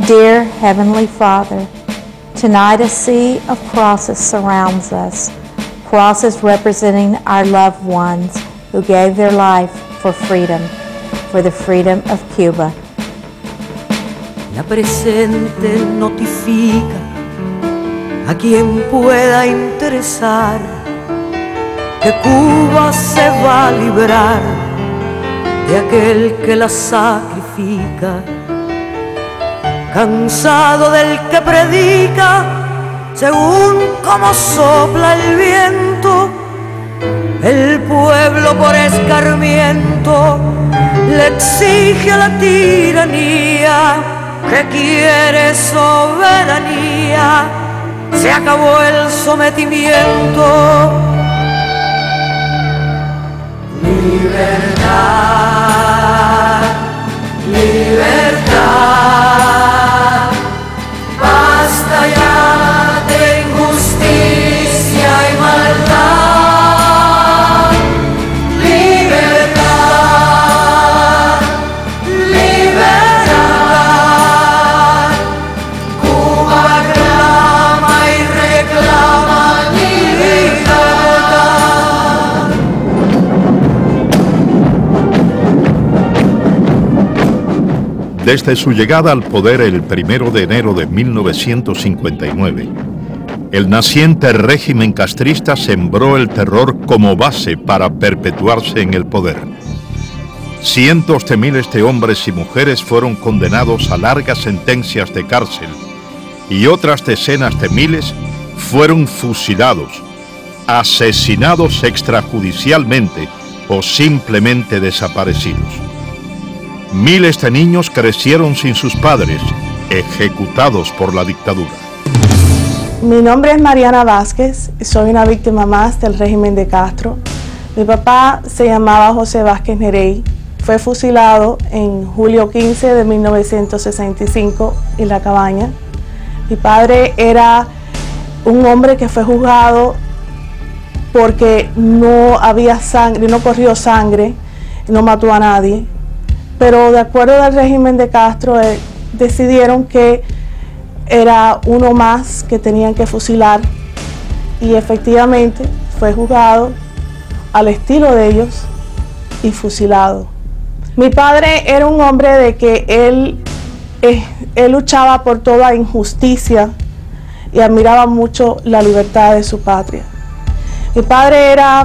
Dear Heavenly Father, tonight a sea of crosses surrounds us, crosses representing our loved ones who gave their life for the freedom of Cuba. La presente notifica a quien pueda interesar que Cuba se va a librar de aquel que la sacrifica. Cansado del que predica según como sopla el viento, el pueblo por escarmiento le exige a la tiranía que quiere soberanía. Se acabó el sometimiento. Libertad, libertad, basta ya de injusticia y maldad. Libertad, libertad, Cuba clama y reclama libertad. Desde su llegada al poder el 1 de enero de 1959, el naciente régimen castrista sembró el terror como base para perpetuarse en el poder. Cientos de miles de hombres y mujeres fueron condenados a largas sentencias de cárcel y otras decenas de miles fueron fusilados, asesinados extrajudicialmente o simplemente desaparecidos. Miles de niños crecieron sin sus padres, ejecutados por la dictadura. Mi nombre es Mariana Vázquez, soy una víctima más del régimen de Castro. Mi papá se llamaba José Vázquez Nerey, fue fusilado en julio 15 de 1965 en La Cabaña. Mi padre era un hombre que fue juzgado porque no había sangre, no corrió sangre, no mató a nadie. Pero de acuerdo al régimen de Castro, decidieron que era uno más que tenían que fusilar y efectivamente fue juzgado al estilo de ellos y fusilado. Mi padre era un hombre de que él luchaba por toda injusticia y admiraba mucho la libertad de su patria. Mi padre era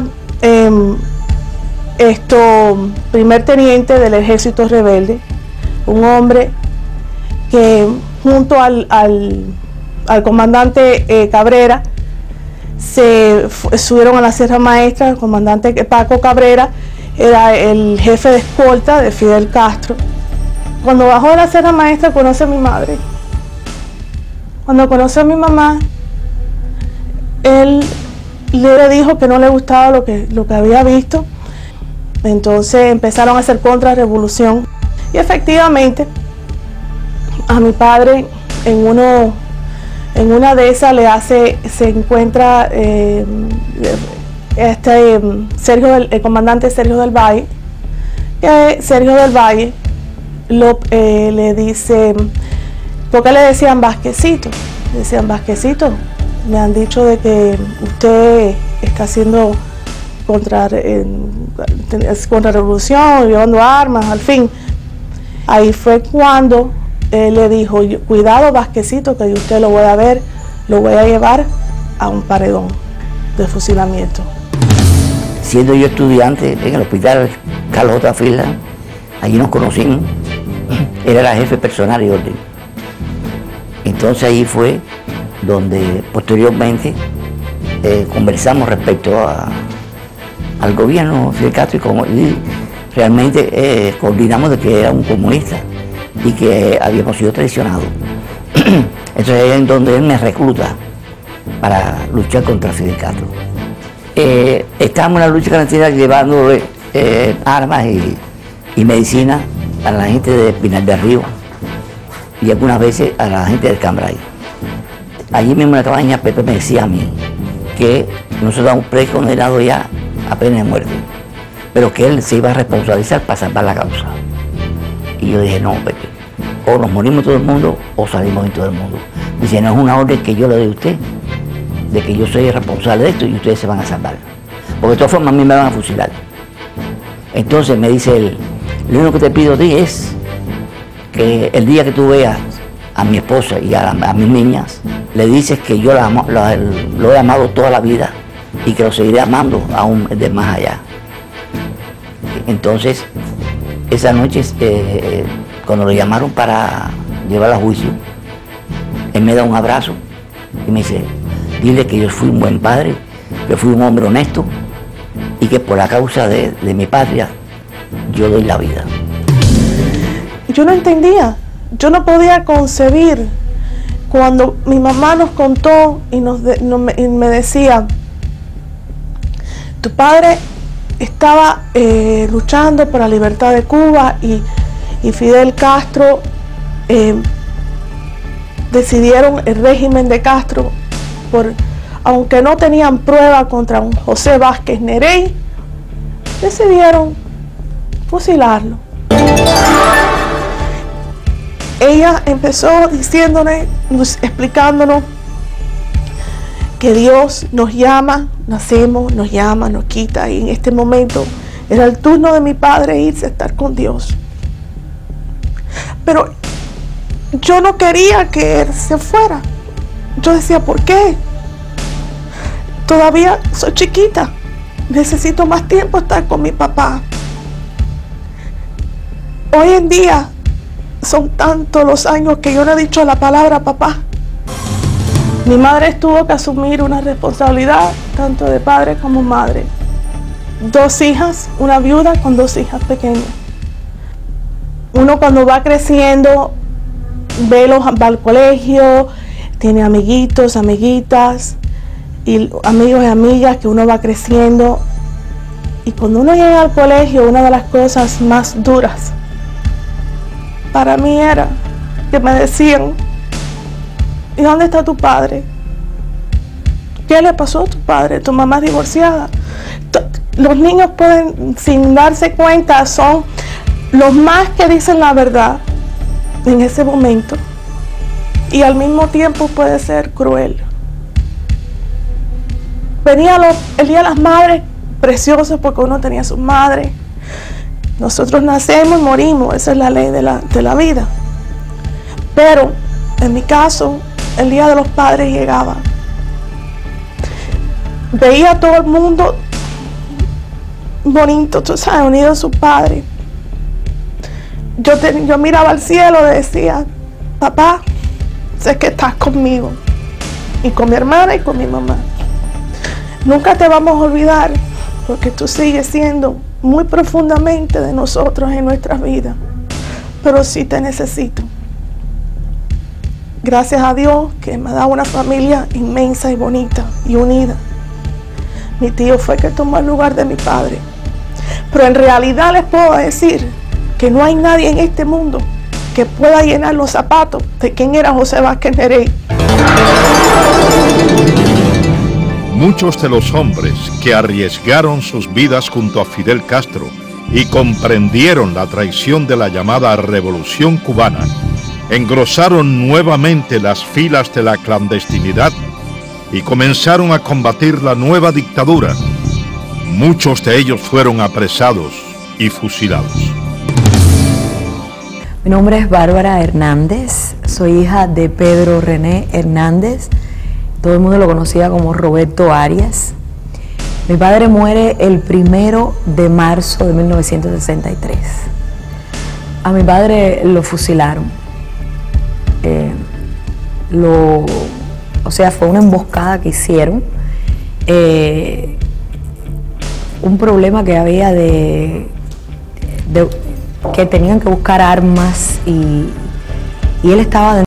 primer teniente del ejército rebelde, un hombre que junto al comandante Cabrera se subieron a la Sierra Maestra. El comandante Paco Cabrera era el jefe de escolta de Fidel Castro. Cuando bajó de la Sierra Maestra conoce a mi madre. Cuando conoce a mi mamá, él le dijo que no le gustaba lo que había visto. Entonces empezaron a hacer contrarrevolución y efectivamente a mi padre en una de esas se encuentra el comandante Sergio del Valle. Sergio del Valle le dice, ¿por qué le decían Vázquezito? Le decían Vázquezito, me han dicho de que usted está haciendo contrarrevolución, llevando armas, al fin. Ahí fue cuando él le dijo, cuidado Vázquezito, que usted lo voy a ver, lo voy a llevar a un paredón de fusilamiento. Siendo yo estudiante en el hospital Carlos J. Freeland, allí nos conocimos, él era jefe personal y orden. Entonces ahí fue donde posteriormente conversamos respecto al gobierno Fidel Castro y realmente coordinamos de que era un comunista y que habíamos sido traicionados. Entonces es en donde él me recluta para luchar contra Fidel Castro. Estábamos en la lucha clandestina llevando armas y medicina a la gente de Pinar del Río y algunas veces a la gente del Cambray. Allí mismo en La Cabaña, Pepe me decía a mí que nosotros éramos precondenados ya a pena de muerte, pero que él se iba a responsabilizar para salvar la causa. Y yo dije, no, Pepe, o nos morimos todo el mundo o salimos en todo el mundo. Dice, no es una orden que yo le doy a usted, de que yo soy el responsable de esto y ustedes se van a salvar. Porque de todas formas a mí me van a fusilar. Entonces me dice él, lo único que te pido a ti es que el día que tú veas a mi esposa y a mis niñas, le dices que yo lo he amado toda la vida y que lo seguiré amando aún de más allá. Entonces, esa noche, cuando lo llamaron para llevarla a juicio, él me da un abrazo y me dice, dile que yo fui un buen padre, que fui un hombre honesto y que por la causa de mi patria yo doy la vida. Yo no entendía, yo no podía concebir cuando mi mamá nos contó y me decía, tu padre estaba luchando por la libertad de Cuba y Fidel Castro decidieron el régimen de Castro, aunque no tenían prueba contra un José Vázquez Neray, decidieron fusilarlo. Ella empezó diciéndonos, explicándonos que Dios nos llama, nacemos, nos llama, nos quita, y en este momento era el turno de mi padre irse a estar con Dios. Pero yo no quería que él se fuera. Yo decía, ¿por qué? Todavía soy chiquita, necesito más tiempo estar con mi papá. Hoy en día son tantos los años que yo no he dicho la palabra papá. Mi madre tuvo que asumir una responsabilidad tanto de padre como madre. 2 hijas, una viuda con 2 hijas pequeñas. Uno cuando va creciendo, va al colegio, tiene amiguitos, amiguitas, y amigos y amigas que uno va creciendo. Y cuando uno llega al colegio, una de las cosas más duras para mí era que me decían, ¿y dónde está tu padre? ¿Qué le pasó a tu padre? Tu mamá es divorciada. Los niños pueden, sin darse cuenta, son los más que dicen la verdad en ese momento. Y al mismo tiempo puede ser cruel. Venía el Día de las Madres, precioso porque uno tenía su madre. Nosotros nacemos y morimos, esa es la ley de la vida. Pero en mi caso, el Día de los Padres llegaba. Veía a todo el mundo bonito, tú sabes, unido a su padre. Yo miraba al cielo y decía, papá, sé que estás conmigo, y con mi hermana y con mi mamá. Nunca te vamos a olvidar, porque tú sigues siendo muy profundamente de nosotros en nuestras vidas, pero sí te necesito. Gracias a Dios que me ha dado una familia inmensa y bonita y unida. Mi tío fue el que tomó el lugar de mi padre. Pero en realidad les puedo decir que no hay nadie en este mundo que pueda llenar los zapatos de quién era José Vázquez Neray. Muchos de los hombres que arriesgaron sus vidas junto a Fidel Castro y comprendieron la traición de la llamada Revolución Cubana, engrosaron nuevamente las filas de la clandestinidad y comenzaron a combatir la nueva dictadura. Muchos de ellos fueron apresados y fusilados. Mi nombre es Bárbara Hernández, soy hija de Pedro René Hernández, todo el mundo lo conocía como Roberto Arias. Mi padre muere el 1 de marzo de 1963. A mi padre lo fusilaron. O sea, fue una emboscada que hicieron. Un problema que había que tenían que buscar armas y él estaba dentro